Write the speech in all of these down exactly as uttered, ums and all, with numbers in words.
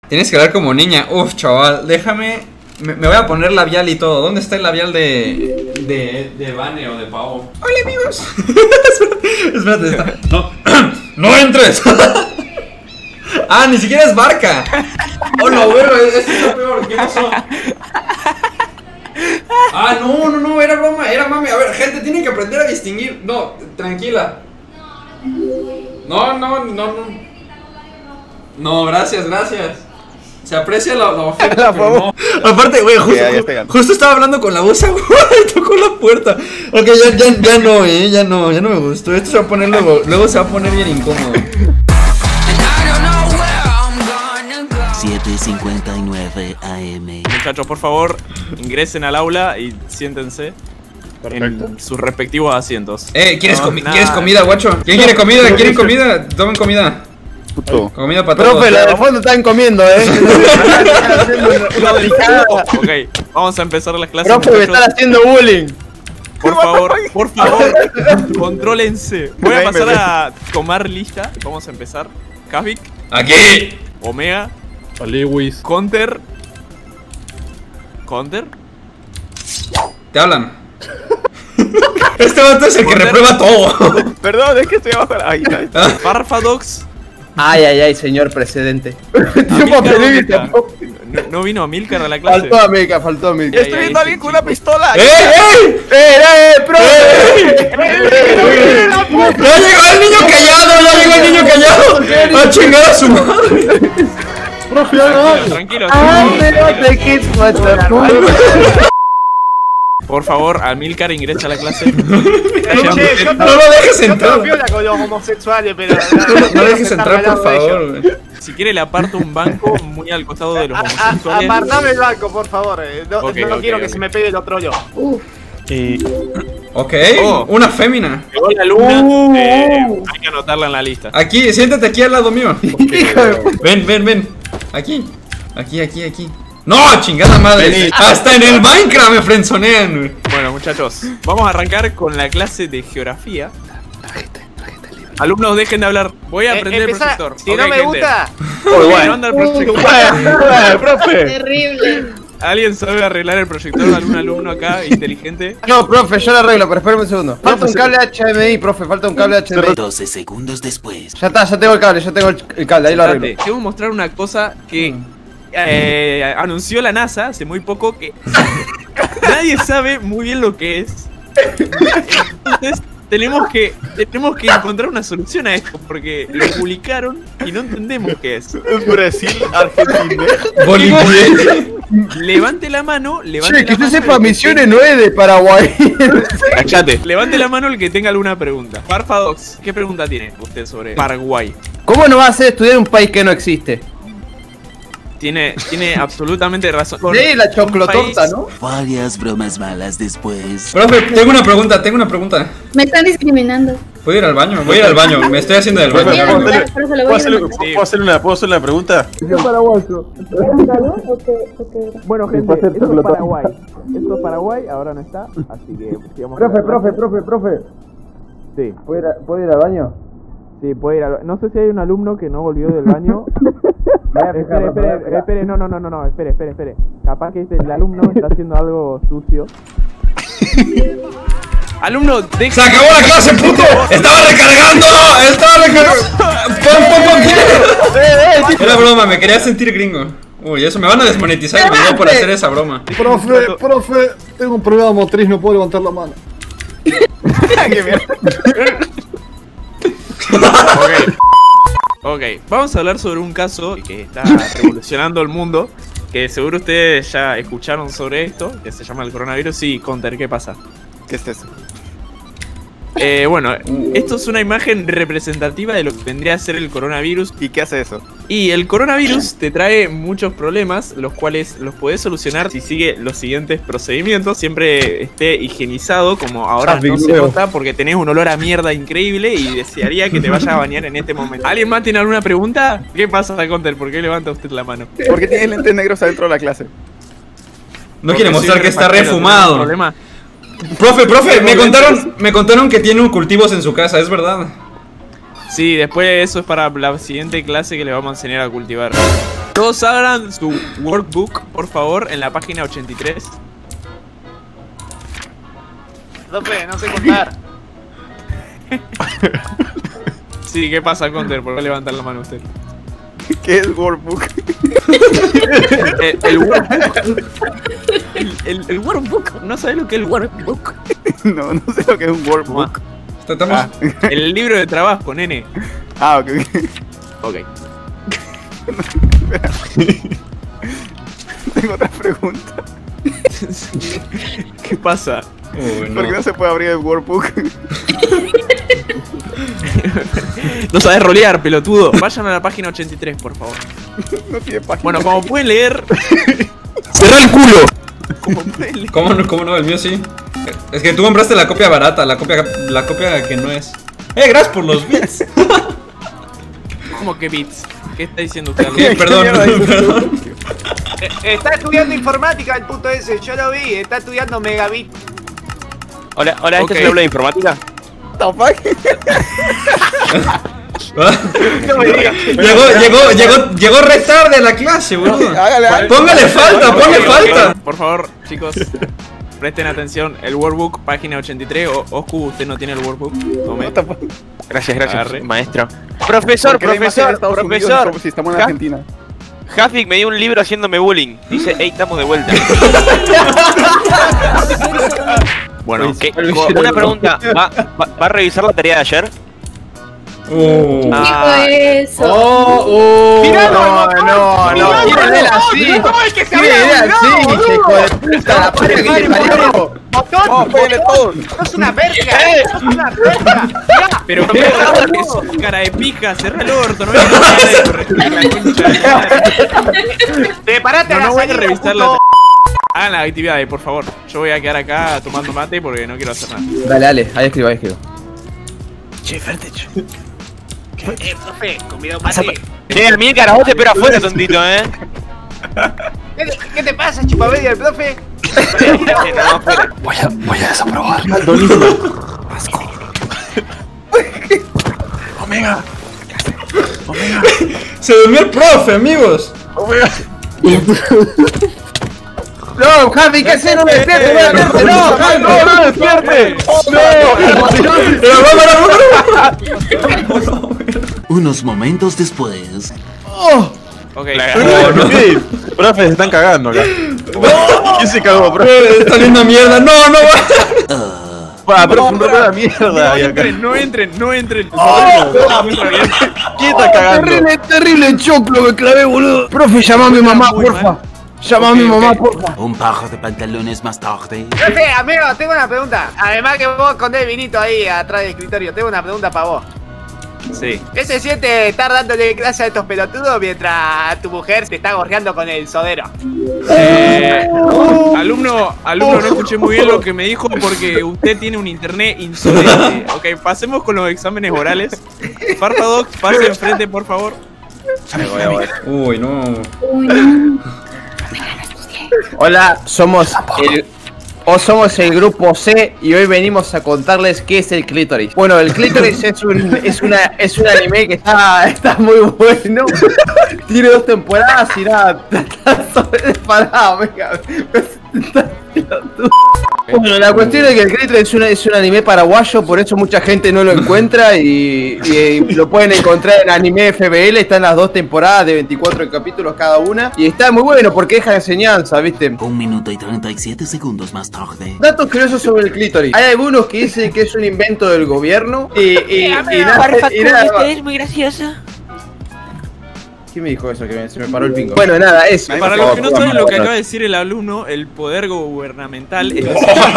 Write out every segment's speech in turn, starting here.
Tienes que hablar como niña. Uf, chaval, déjame. Me, me voy a poner labial y todo. ¿Dónde está el labial de. de. de Vane o de Pavo? Hola, amigos. Espérate, está. No. ¡No entres! Ah, ni siquiera es barca. Oh, no, bueno, esto está peor. ¿Qué pasó? Ah, no, no, no, era broma, era mami. A ver, gente, tienen que aprender a distinguir. No, tranquila. No, no, no, no. No, gracias, gracias. Se aprecia la, la oferta, pero no. Aparte, güey, justo, ya, ya justo estaba hablando con la voz agua y tocó la puerta. Ok, ya, ya, ya no, eh, ya no, ya no me gustó. Esto se va a poner luego, luego se va a poner bien incómodo. siete cincuenta y nueve A M. Muchachos, por favor, ingresen al aula y siéntense. Perfecto. En sus respectivos asientos. Eh, ¿quieres, comi no, ¿quieres comida, guacho? ¿Quién quiere comida? ¿Quieren comida? Tomen comida. Puto. Comida para todos. Profe, la de fondo están comiendo, eh. Ok, vamos a empezar las clases. Profe, me están haciendo bullying. Por favor, por favor, contrólense. Voy a pasar a tomar lista. Vamos a empezar. Kavik. Aquí. Omega. Lewis. Counter. Counter. Te hablan. Este vato es el que reprueba todo. Perdón, es que estoy abajo. Ahí está. Farfadox. Ay, ay, ay, señor precedente. No, no vino Amilcar a la clase. Faltó a Milka, faltó a Milka. Estoy viendo a alguien con una pistola. ¡Eh, eh! ¡Eh, eh, profe! ¡Ya llegó el niño callado! ¡Ya llegó el niño callado! ¡A chingar a su madre! Profe, tranquilo. Por favor, Amilcar ingresa a la clase. Che, yo no lo dejes entrar. Yo con los homosexuales, pero no lo dejes entrar, por favor. Si quiere le aparto un banco muy al costado de los homosexuales. Apartame el banco, por favor. No, okay, no okay, quiero okay. que se me pegue el otro yo. Uh. Eh. Ok, oh. Una fémina. Llegó la alumna. Uh. Eh, hay que anotarla en la lista. Aquí, siéntate aquí al lado mío. Okay. Ven, ven, ven. Aquí, aquí, aquí, aquí. ¡No! ¡Chingada madre! Vení. ¡Hasta en el Minecraft me frenzonean, güey! Bueno, muchachos, vamos a arrancar con la clase de geografía. Alumnos, dejen de hablar. Voy a eh, prender empezá, el proyector. Si okay, no me gente. gusta. Oh, bueno. Anda el proyector. Uh, profe. Terrible. ¿Alguien sabe arreglar el proyector? ¿Algún alumno acá inteligente? No, profe, yo lo arreglo, pero espérame un segundo. Falta un cable H D M I, profe, falta un cable H D M I. doce segundos después. Ya está, ya tengo el cable, ya tengo el cable, ahí lo arreglo. Quiero mostrar una cosa que eh, anunció la NASA hace muy poco, que nadie sabe muy bien lo que es. Entonces tenemos que tenemos que encontrar una solución a esto, porque lo publicaron y no entendemos qué es. Brasil, Argentina, Bolivia. Levante la mano, levante che, la que mano. usted sepa misiones no es de Paraguay. Cachate. Levante la mano el que tenga alguna pregunta. Farfadox, ¿qué pregunta tiene usted sobre Paraguay? ¿Cómo no va a ser estudiar en un país que no existe? Tiene, tiene absolutamente razón. Sí, la choclotorta, ¿no? Varias bromas malas después. Profe, tengo una pregunta, tengo una pregunta. Me están discriminando. ¿Puedo ir al baño? Voy a ir al baño, me estoy haciendo del baño. ¿Puedo hacerle una, ¿puedo hacerle una pregunta? Es paraguayo. Bueno, gente, esto es Paraguay. Esto es Paraguay, ahora no está, así que... Profe, profe, profe, profe. Sí. ¿Puedo ir, a, ¿puedo ir al baño? Sí, puede ir al baño. No sé si hay un alumno que no volvió del baño. Espere, espere, espere, no, no, no, no, no, espere, espere, espere. Capaz que el alumno está haciendo algo sucio. Alumno, deja... ¡Se acabó la clase, puto! ¡Estaba recargando! ¡Estaba recargando! ¡Pon, pon, pon! Era broma, me quería sentir gringo. Uy, eso me van a desmonetizar el video por hacer esa broma. Profe, profe, tengo un problema motriz, no puedo levantar la mano. ¡Qué mierda! Ok. Ok, vamos a hablar sobre un caso que está revolucionando el mundo, que seguro ustedes ya escucharon sobre esto, que se llama el coronavirus. Sí, Counter, ¿qué pasa? ¿Qué es eso? Eh, bueno, esto es una imagen representativa de lo que vendría a ser el coronavirus. ¿Y qué hace eso? Y el coronavirus te trae muchos problemas, los cuales los podés solucionar si sigue los siguientes procedimientos. Siempre esté higienizado, como ahora no se nota, porque tenés un olor a mierda increíble y desearía que te vayas a bañar en este momento. ¿Alguien más tiene alguna pregunta? ¿Qué pasa, Counter? ¿Por qué levanta usted la mano? Porque tiene lentes negros adentro de la clase. No quiere mostrar que está refumado. Problema. Profe, profe, me contaron, me contaron que tiene un cultivos en su casa, ¿es verdad? Sí, después eso es para la siguiente clase que le vamos a enseñar a cultivar. Todos abran su workbook, por favor, en la página ochenta y tres. Profe, no sé contar. Sí, ¿qué pasa, Counter? ¿Por qué levantar la mano usted? ¿Qué es workbook? El, el workbook. El, el, el workbook. ¿No sabes lo que es el workbook? No, no sé lo que es un workbook. Estamos... Ah. El libro de trabajo, nene. Ah, ok, ok. Ok. Tengo otra pregunta. ¿Qué pasa? Uy, ¿Por qué no se puede abrir el workbook? No sabes rolear, pelotudo. Vayan a la página ochenta y tres, por favor. No tiene página. Bueno, como pueden leer... ¡Cerrá el culo! Como pueden leer... ¿Cómo no? ¿Cómo no? El mío sí. Es que tú compraste la copia barata, la copia, la copia que no es. ¡Eh, gracias por los bits! ¿Cómo que bits? ¿Qué está diciendo usted? ¿Qué? Perdón, perdón. Eh, está estudiando informática el puto ese, yo lo vi, está estudiando megabit. Hola, hola, ¿este Ok. es el aula de informática? No me digas. Llegó, llegó, llegó, llegó re tarde a la clase, boludo. Hágale, hágale. Póngale falta, ponle falta. Por favor, chicos, presten atención. El workbook, página ochenta y tres. O, Oscu, ¿usted no tiene el workbook? Tome. Gracias, gracias, Agarre. maestro. Profesor, ¿Por qué la imagen de profesor, Estados Unidos, profesor. como si estamos en Ja- Argentina? Jafik me dio un libro haciéndome bullying. Dice, hey, estamos de vuelta. Bueno, ¿Qué? Una pregunta, ¿va, va, va a revisar la tarea de ayer? Uh. Ah, ¿Qué fue eso? Oh, oh. ¡Miralo, No, el no, botón! no, ¡Miralo, tírale el así. botón! ¡No, el que se Tírale había así, olvidado, boludo! hijo de puta, la puta que te parió. ¡Botón! ¡Oh, pégale todo! ¡Sos una verga! ¡Sos una verga! ¡Mirá! pero qué pasa que sos cara de pija, cerrá el orto, no voy a revisar la concha de la madre. ¡Prepárate a No, la no voy a salida, revisar puto! la... Hagan las actividades, por favor. Yo voy a quedar acá tomando mate porque no quiero hacer nada. Dale, dale, ahí escribo, ahí escribo. che, Fertech. Eh, profe, convidado mate. Che, a mí el carajo te espera afuera, tontito, eh. ¿Qué, ¿Qué te pasa, chupamedia, el profe? No, afuera. Voy a, voy a desaprobar. Omega. Omega. Se durmió el profe, amigos. Omega. No, Javi, ¿qué haces? No me despiertes, no me despiertes, no, Javi, no, no me despiertes. No, Unos momentos después. Ok. Sí, profe, se están cagando acá. ¿Quién se cagó, profe? Eh, Está linda mierda. No, no va. Va, profe, un profe de mierda. No ahí acá. entren, no entren, no entren. ¿Quién está cagando? terrible, terrible choclo me clavé, boludo. Profe, llama a mi mamá, Muy porfa. mal. Llama a Ok, mi mamá, ok. porfa. Un par de pantalones más tarde. Profe, amigo, tengo una pregunta. Además que vos con el vinito ahí atrás del escritorio, tengo una pregunta para vos. Sí. ¿Qué se siente estar dándole clase a estos pelotudos mientras tu mujer te está gorreando con el sodero? Eh, alumno, alumno, no escuché muy bien lo que me dijo porque usted tiene un internet insolente. Ok, pasemos con los exámenes orales. Farfadox, pase enfrente, por favor. Uy, no. Uy, no. Hola, somos el... O somos el grupo C y hoy venimos a contarles qué es el clítoris. Bueno, el clítoris es un es una es un anime que está está muy bueno. Tiene dos temporadas y nada, está sobreparado, venga. Bueno, la cuestión es que el clítoris es, una, es un anime paraguayo, por eso mucha gente no lo encuentra y, y lo pueden encontrar en Anime F B L, están las dos temporadas de veinticuatro capítulos cada una y está muy bueno porque deja enseñanza, ¿viste? Un minuto y treinta y siete segundos más tarde. Datos curiosos sobre el clítoris. Hay algunos que dicen que es un invento del gobierno y, y, y nada, y nada. Es muy gracioso. ¿Quién me dijo eso? Que me- se me paró el pingo. Bueno, nada, eso. Para los que no saben lo que acaba de decir el alumno, el poder gubernamental es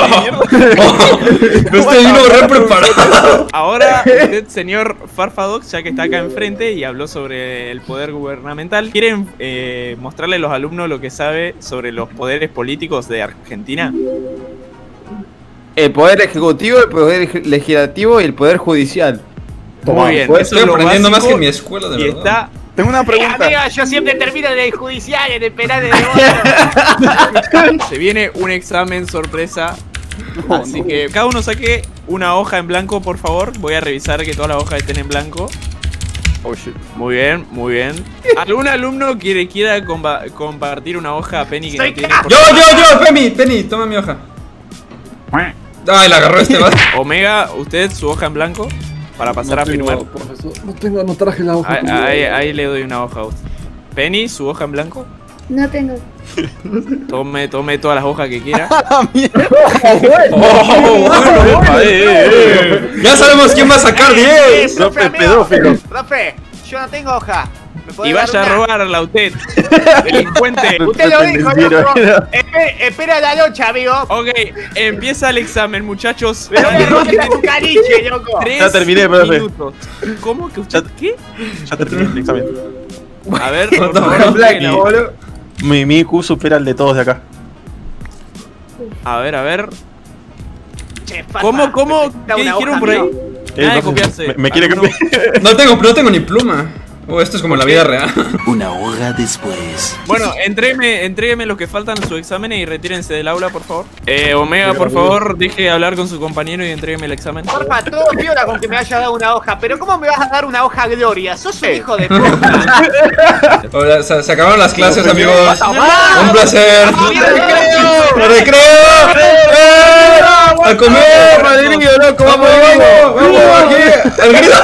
No estoy vino re preparado. Ahora, usted, señor Farfadox, ya que está acá enfrente y habló sobre el poder gubernamental, ¿quieren eh, mostrarle a los alumnos lo que sabe sobre los poderes políticos de Argentina? El poder ejecutivo, el poder legislativo y el poder judicial. Muy bien, pues, eso Estoy es lo aprendiendo más básico que en mi escuela, de y verdad. está... Tengo una Eh, pregunta. amigo, yo siempre termino en el judicial, en el penal de devoto. Se viene un examen sorpresa. Así que cada uno saque una hoja en blanco, por favor. Voy a revisar que todas las hojas estén en blanco. Oh shit. Muy bien, muy bien. ¿Algún alumno quiere, quiera compa- compartir una hoja a Penny que Soy no tiene? ca- por- Yo, yo, yo, Penny, Penny, toma mi hoja. Ay, la agarró este va. Omega, usted su hoja en blanco para pasar No a firmar. tengo, profesor, no tengo, no traje la hoja. Ahí, ahí, ahí le doy una hoja a usted. Penny, su hoja en blanco. No tengo. Tome, tome todas las hojas que quiera. Oh, bueno, Epa, eh, eh, eh. ya sabemos quién va a sacar Eh, diez. profe, Profe, amigo. pedófilo. Profe, yo no tengo hoja. ¿Me podés Y dar vaya a una? robarla usted, delincuente. Usted lo dijo, Pendenciero. loco. Espe- Espera la noche, amigo. Ok, empieza el examen, muchachos. Me voy a robar tu caliche, loco. Tres Ya terminé, profe. minutos. ¿Cómo que usted qué? Ya terminé el examen. A ver, por What the favor, fuck? léela. Mi, mi I Q supera el de todos de acá. A ver, a ver. Che, Fatma, ¿Cómo, cómo? necesita ¿Qué una dijeron hoja, por ahí? amigo. Eh, Nada de profe, copiarse. Me, me quiere Alumno. copiar. No tengo, no tengo ni pluma. Oh, esto es como la vida real. Una hora después. Bueno, entrégueme, entrégueme los que faltan en su examen y retírense del aula, por favor. Eh, Omega, por favor, deje de hablar con su compañero y entrégueme el examen. Porfa, todo piola con que me hayas dado una hoja, pero ¿cómo me vas a dar una hoja Gloria? Sos un hijo de puta. Hola, se, se acabaron las clases, amigos. ¡Ah! Un placer. ¡El recreo! ¡Eh! ¡A comer! Madrid, loco, ¡Vamos, vamos! ¡Vamos aquí! ¡El grito!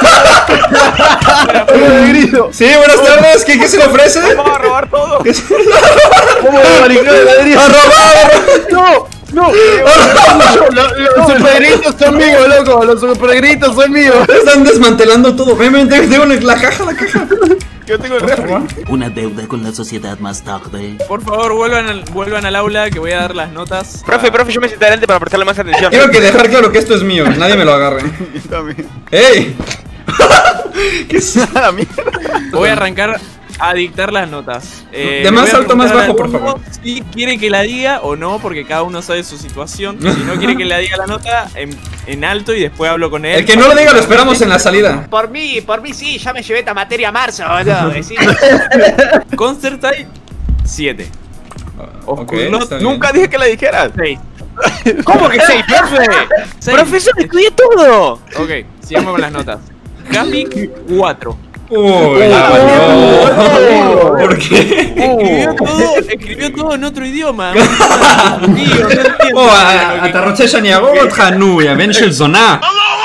El grito. Sí, buenas tardes. ¿Qué, qué se le ofrece? Vamos a robar todo. ¿Qué se- ¿Cómo de maricón de ladrillo? ¡A robar! No, no. Los, los supergritos son míos, loco. Los supergritos son míos. Están desmantelando todo. Ven, ven, tengo la caja, la caja. Yo tengo el refri. Una deuda con la sociedad más tarde. Por favor, vuelvan al, vuelvan al aula que voy a dar las notas. Profe, profe, yo me siento adelante para prestarle más atención. Quiero que dejar claro que esto es mío. Nadie me lo agarre. ¡Ey! ¿Qué es? Voy a arrancar a dictar las notas. Eh, De le más voy a alto, más preguntar bajo, al por alumno si quiere que la diga o no, porque cada uno sabe su situación. Si no quiere que la diga la nota, en, en alto y después hablo con él. El que no lo diga lo esperamos en la salida. Por mí, por mí sí, ya me llevé esta materia a marzo, boludo. decí. Concert Type siete. Ok, no, está bien. Nunca dije que la dijeras. seis. ¿Cómo que seis, profe? seis. Profesor, estudié todo. Ok, sigamos con las notas. Capi cuatro. Uy, la valió. ¿Por qué? Escribió todo, escribió todo en otro idioma. Tío, no entiendo Oh, nada de lo que- אתה רוצה שאני ארוג אותך? נו, יא בן של זונה.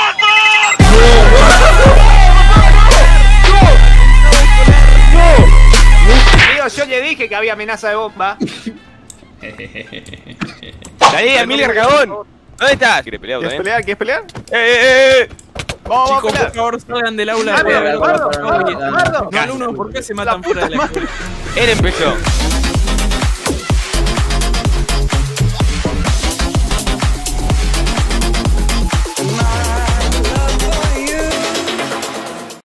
Amigo, yo le dije que había amenaza de bomba. Ahí, Emilia Cagón. ¿Dónde estás? ¿Quieres pelear ¿Quieres también? pelear? ¿Quieres pelear? ¡Eh, eh, eh! Vamos, vamos a Chicos, pelear. por favor, salgan del aula. Guardo, Voy a ver guardo, otra cosa. guardo, guardo. No, alumnos, ¿por qué se matan fuera de la escuela? Él empezó.